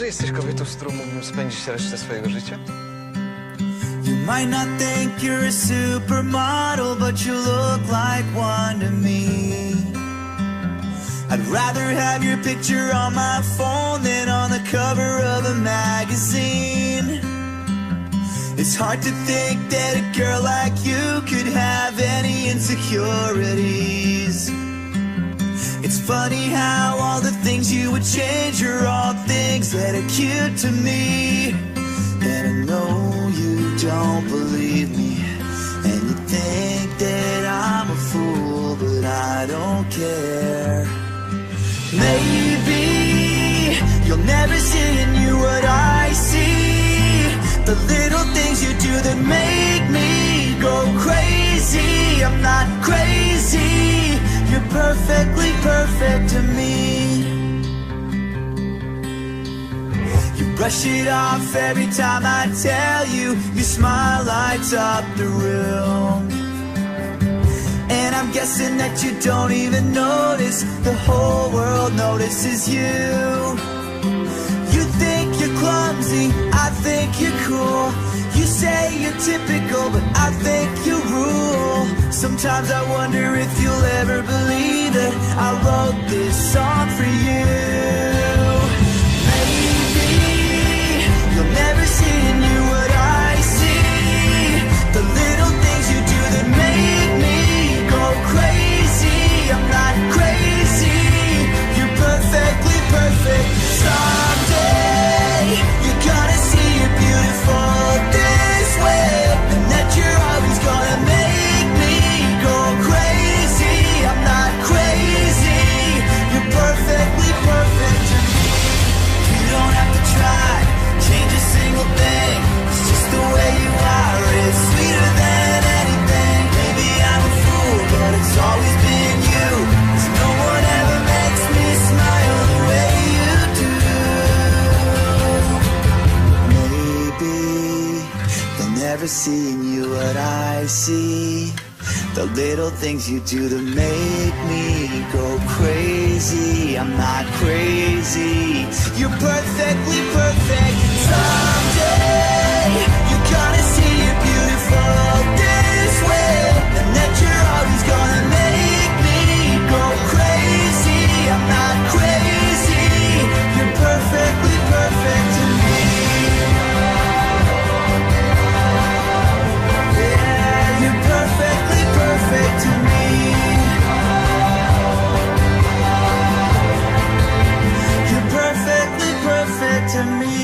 że jesteś kobietą, z którą mógłbym spędzić resztę swojego życia? You might not think you're a supermodel, but you look like one to me. I'd rather have your picture on my phone than on the cover of a magazine. It's hard to think that a girl like you could have any insecurities. It's funny how all the things you would change are all things that are cute to me. And I know you don't believe me, and you think that I'm a fool, but I don't care. Maybe you'll never see in you what I see, the little things you do that make me go crazy. I'm not crazy, you're perfectly perfect to me. You brush it off every time I tell you, your smile lights up the room. And I'm guessing that you don't even notice, the whole world notices you. You think you're clumsy, I think you're cool. You say you're typical, but I think you rule. Sometimes I wonder if you'll ever believe that I wrote this song for you. Maybe you'll never see in you what I see, the little things you do that make me go crazy. I'm not crazy, you're perfectly perfect. Someday you're gonna see you're beautiful this way, and that you're always gonna make me go crazy. I'm not crazy, you're perfectly perfect to me. You don't have to try, change a single thing. It's just the way you are, it's sweeter than anything. Maybe I'm a fool, but it's always been you, 'cause no one ever makes me smile the way you do. Maybe they'll never see in you what I see, the little things you do to make me go crazy. I'm not crazy, you're perfectly perfect. Someday you're gonna see you're beautiful this way, and that you're always gonna make me go crazy. I'm not crazy, you're perfectly perfect to me. Yeah, you're perfectly perfect to me. You're perfectly perfect to me.